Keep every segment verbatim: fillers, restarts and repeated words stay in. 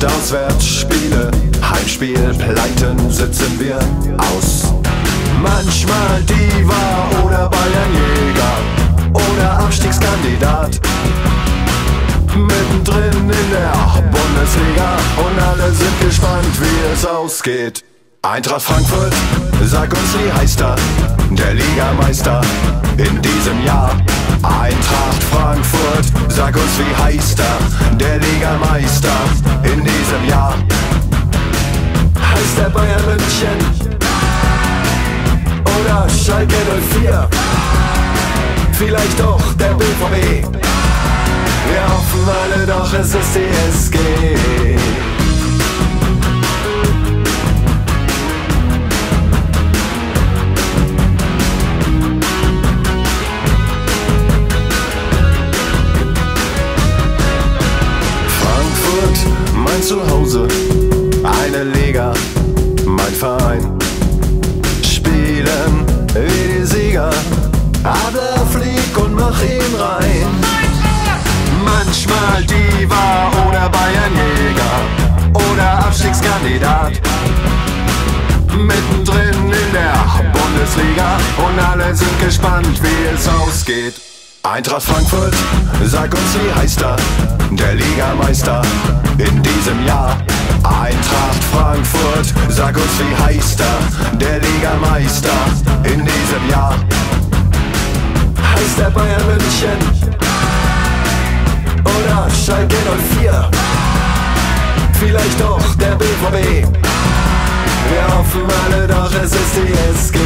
Acht Auswärtsspiele, Heimspiel, Pleiten sitzen wir aus. Manchmal Diva oder Bayernjäger oder Abstiegskandidat. Mittendrin in der Bundesliga und alle sind gespannt, wie es ausgeht. Eintracht Frankfurt, sag uns, wie heißt er, der Ligameister in diesem Jahr. Eintracht Frankfurt, sag uns, wie heißt er, der Ligameister in diesem Jahr. Heißt der Bayern München oder Schalke null vier? Vielleicht doch der B V B. Wir hoffen alle, doch es ist die S G. Mein Zuhause, eine Liga, mein Verein. Spielen wie die Sieger, aber flieg und mach ihn rein. Manchmal Diva oder Bayernjäger oder Abstiegskandidat. Mittendrin in der Bundesliga und alle sind gespannt, wie es ausgeht. Eintracht Frankfurt, sag uns, wie heißt er, der Ligameister in diesem Jahr. Eintracht Frankfurt, sag uns, wie heißt er, der Ligameister in diesem Jahr. Heißt der Bayern München oder Schalke null vier? Vielleicht doch der B V B. Wir hoffen alle, doch es ist die S G.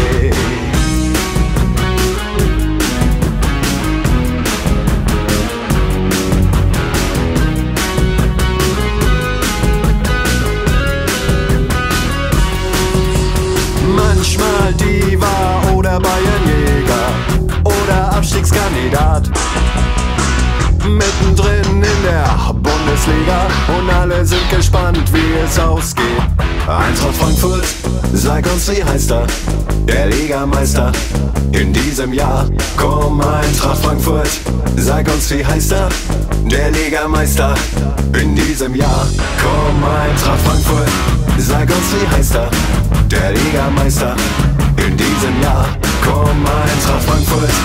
Manchmal Diva oder Bayernjäger oder Abstiegskandidat. Mittendrin in der Bundesliga und alle sind gespannt, wie es ausgeht. Eintracht Frankfurt, sag uns, wie heißt er, der Ligameister in diesem Jahr. Komm, Eintracht Frankfurt, sag uns, wie heißt er, der Ligameister in diesem Jahr. Komm, Eintracht Frankfurt, sag uns, wie heißt er, der Ligameister in diesem Jahr. Komm, Eintracht Frankfurt,